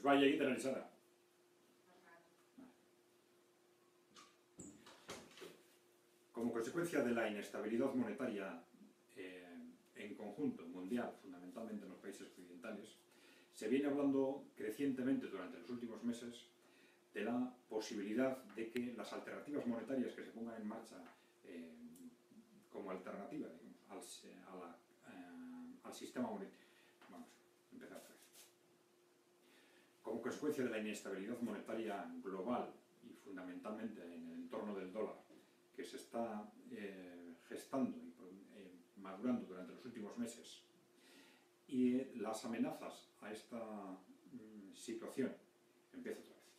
vaya egiten ari zara. Como consecuencia de la inestabilidad monetaria en conjunto, mundial, fundamentalmente en los países occidentales, se viene hablando crecientemente durante los últimos meses de la posibilidad de que las alternativas monetarias que se pongan en marcha como alternativa, digamos, al sistema monetario. Vamos a empezar otra vez. Como consecuencia de la inestabilidad monetaria global y fundamentalmente en el entorno del dólar, que se está gestando y madurando durante los últimos meses, y las amenazas a esta situación, empiezo otra vez.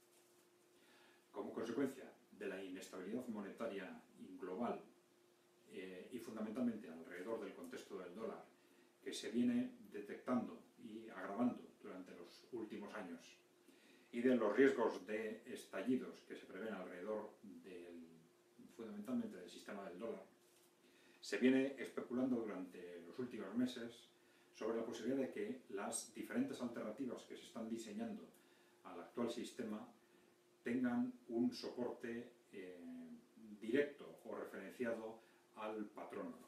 Como consecuencia de la inestabilidad monetaria global y fundamentalmente alrededor del contexto del dólar, que se viene detectando y agravando durante los últimos años, y de los riesgos de estallidos que se prevén alrededor fundamentalmente del sistema del dólar, se viene especulando durante los últimos meses sobre la posibilidad de que las diferentes alternativas que se están diseñando al actual sistema tengan un soporte directo o referenciado al patrón oro.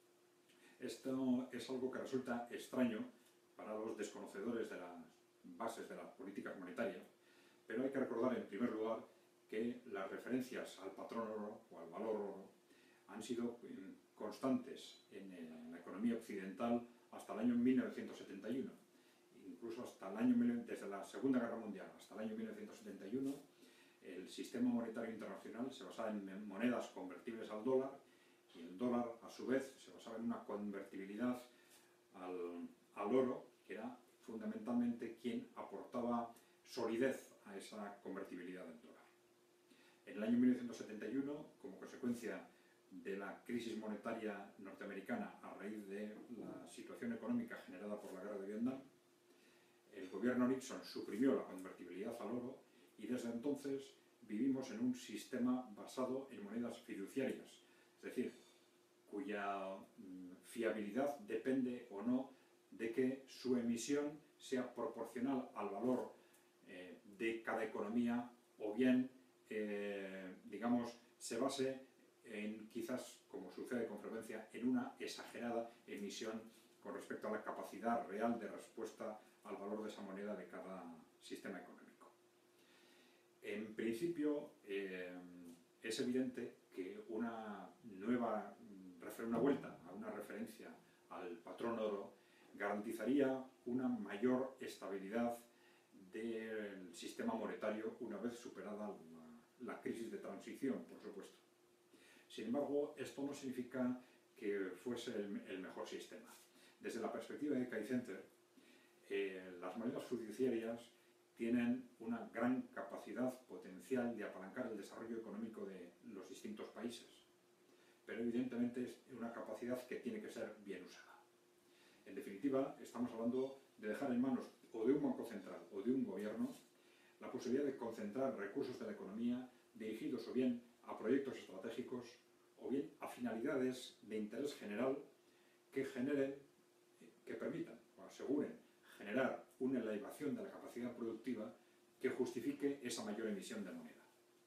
Esto es algo que resulta extraño para los desconocedores de las bases de las políticas monetarias, pero hay que recordar en primer lugar que las referencias al patrón oro o al valor oro han sido constantes en la economía occidental hasta el año 1971. Incluso desde la Segunda Guerra Mundial hasta el año 1971, el sistema monetario internacional se basaba en monedas convertibles al dólar, y el dólar, a su vez, se basaba en una convertibilidad al oro, que era fundamentalmente quien aportaba solidez a esa convertibilidad del dólar. En el año 1971, como consecuencia de la crisis monetaria norteamericana a raíz de la situación económica generada por la guerra de Vietnam, el gobierno Nixon suprimió la convertibilidad al oro y desde entonces vivimos en un sistema basado en monedas fiduciarias, es decir, cuya fiabilidad depende o no de que su emisión sea proporcional al valor de cada economía o bien, digamos, se base en, quizás, como sucede con frecuencia, en una exagerada emisión con respecto a la capacidad real de respuesta al valor de esa moneda de cada sistema económico. En principio, es evidente que una vuelta a una referencia al patrón oro garantizaría una mayor estabilidad del sistema monetario una vez superada la crisis de transición, por supuesto. Sin embargo, esto no significa que fuese el mejor sistema. Desde la perspectiva de Kai Center, las monedas fiduciarias tienen una gran capacidad potencial de apalancar el desarrollo económico de los distintos países, pero evidentemente es una capacidad que tiene que ser bien usada. En definitiva, estamos hablando de dejar en manos o de un banco central o de un gobierno la posibilidad de concentrar recursos de la economía dirigidos o bien a proyectos estratégicos o bien a finalidades de interés general que permitan o aseguren generar una elevación de la capacidad productiva que justifique esa mayor emisión de moneda.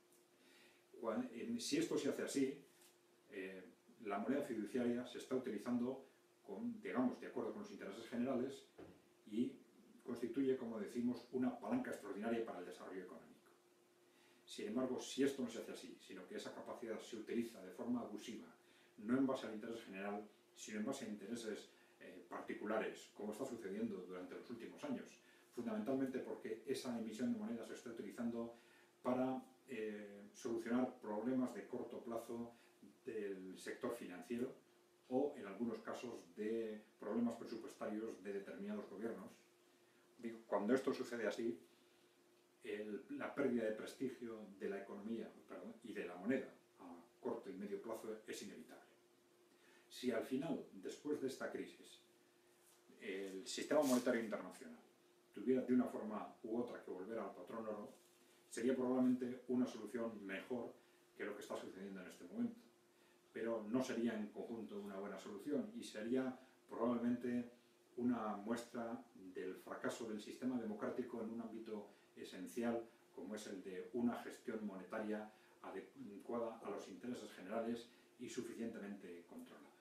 Si esto se hace así, la moneda fiduciaria se está utilizando digamos, de acuerdo con los intereses generales y constituye, como decimos, una palanca extraordinaria para el desarrollo económico. Sin embargo, si esto no se hace así, sino que esa capacidad se utiliza de forma abusiva, no en base al interés general, sino en base a intereses particulares, como está sucediendo durante los últimos años, fundamentalmente porque esa emisión de moneda se está utilizando para solucionar problemas de corto plazo del sector financiero o, en algunos casos, de problemas presupuestarios de determinados gobiernos. Cuando esto sucede así, la pérdida de prestigio de la economía y de la moneda a corto y medio plazo es inevitable. Si al final, después de esta crisis, el sistema monetario internacional tuviera de una forma u otra que volver al patrón oro, sería probablemente una solución mejor que lo que está sucediendo en este momento. Pero no sería en conjunto una buena solución y sería probablemente una muestra del fracaso del sistema democrático en un ámbito esencial como es el de una gestión monetaria adecuada a los intereses generales y suficientemente controlada.